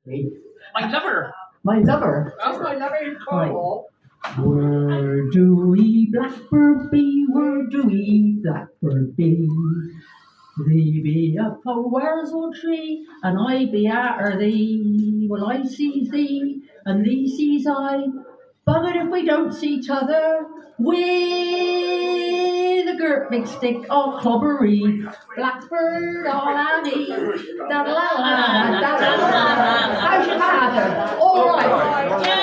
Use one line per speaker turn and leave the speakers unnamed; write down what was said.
Me.
My lover.
My lover.
That's my lover in Cornwall.
Where do we blackbird be? Where do we blackbird be? Thee be up a wurzel tree, and I be arter thee. Well, I sees thee, and thee sees I. Buggered if we don't see each other with a girt big stick of clobbery. Blackbird all a me. Da la la da la la. How's your father? All right.